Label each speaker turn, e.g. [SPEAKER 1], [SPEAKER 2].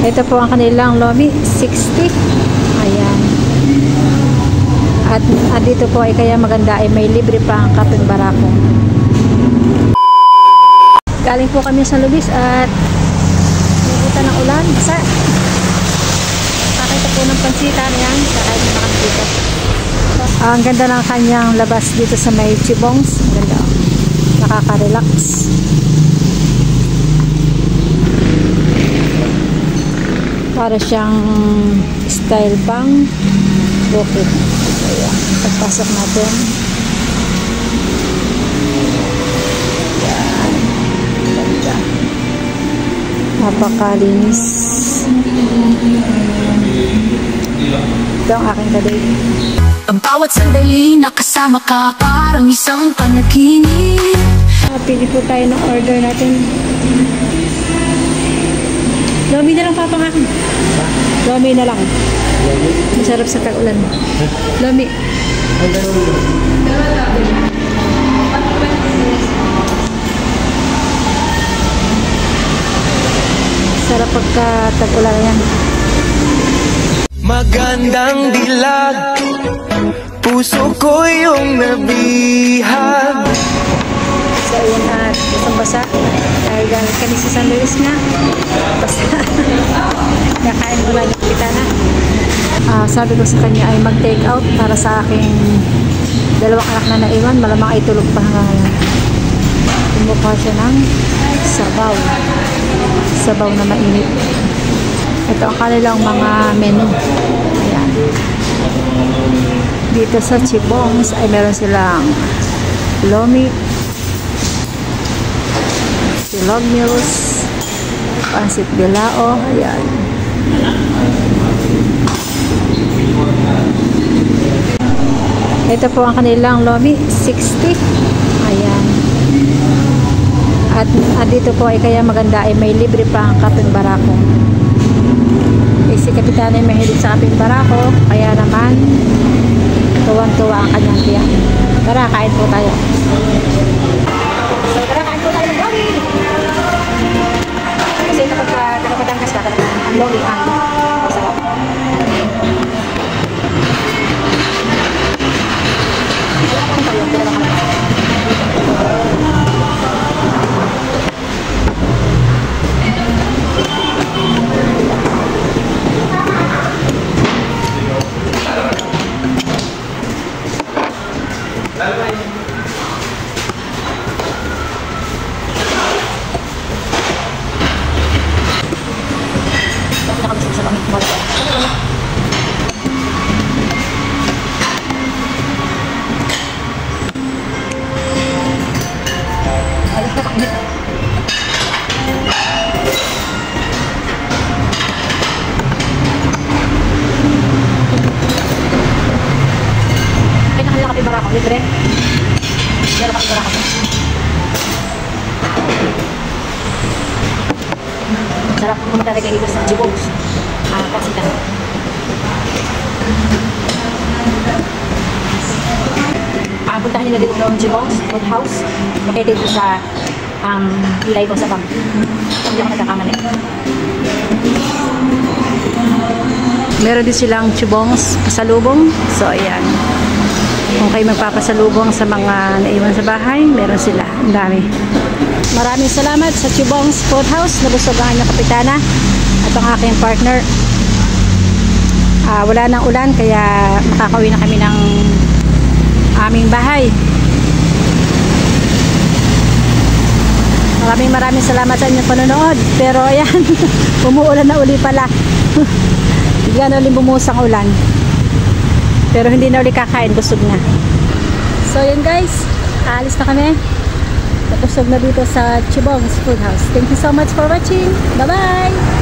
[SPEAKER 1] Ito po ang kanilang Lomi, 60. Ayan. At dito po ay kaya maganda ay may libre pa ang kapeng barako. Galing po kami sa Lubis at nabutan ng ulan. Basa. Nakita po ng pansitan yan. Kakain na kami dito. Ang ganda ng kanyang labas dito sa may Chibongs. Ang ganda. Nakaka-relax. Para siyang style bang bukid. Ayan. Pagpasok natin. Ayan. Ganda. Napakalinis. Ito ang aking kaday.
[SPEAKER 2] Ang bawat sandali nakasama ka parang isang panaginip.
[SPEAKER 1] Pili po tayo ng order natin. Lomi na lang papang akin. Lomi na lang. Masarap sa tag-ulan. Lomi. Sarap pagka tag-ulan yan.
[SPEAKER 3] Magandang dilag, puso ko yung nabihag.
[SPEAKER 1] So yun at isang basa. Dahil galing kami sa San Luis na. Basta. Nakain ko lang yung kita na. Sabi ko sa kanya ay mag-take out para sa aking dalawang anak na naiwan. Malamang ay tulog pa hanggang ngayon. Tumukha siya ng sabaw. Sabaw na mainit. Ito ang kanilang mga menu. Ayan. Dito sa Chibongs ay meron silang Lomi, silog meals, pansit bilao. Ayan. Ito po ang kanilang Lomi, 60. Ayan. At dito po ay kaya maganda ay may libre pa ang kapeng barako. Si Kapitan ay mahilig sa kapeng barako, kaya naman tuwang-tuwa ang kanyang tiyak. Tara, kain po tayo. So, tara, kain po tayo ng Lomi. Kasi kapag Batangas ka, ang Lomi ang masarap. Libre. Meron pa para ako. Sarap pumunta talaga dito sa Chibongs. Kasi ito. Puntahan nila dito ng Chibongs Food House. Located dito sa Ilay ko sa bang. Hindi ako nagkakamali. Meron din silang Chibongs pasalubong. So, ayan. Kung kayo magpapasalubong sa mga naiwan sa bahay, meron sila. Ang dami. Maraming salamat sa Chibongs Food House. Nabusogahan ng Kapitana at ang aking partner. Wala nang ulan, kaya makakauwi na kami ng aming bahay. Maraming salamat sa inyong panonood. Pero ayan, umuulan na uli pala. Bigla na ulit bumusang ulan. Pero hindi na ulit kakain, busog na. So yun guys, aalis na kami. Busog na dito sa Chibongs Food House. Thank you so much for watching. Bye bye!